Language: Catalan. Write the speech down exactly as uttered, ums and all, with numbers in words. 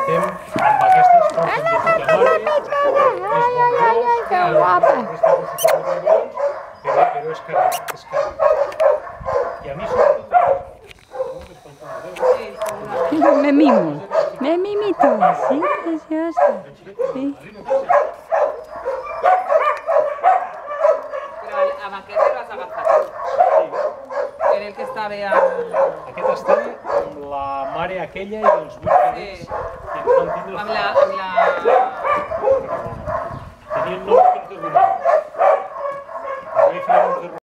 estem amb aquestes coses de puta mare, és bombós, que guapa. però, però és car, és car. I a mi sobretot... Me mimo, me mimito, sí, preciosa. Sí. Però amb aquest el vas agafar tu. Era el que estava amb... Aquest estava amb la mare aquella i els vuit cadets que ens van tindre... Amb la... Amb la... Tenien noms per degunar. Els vaig fer noms de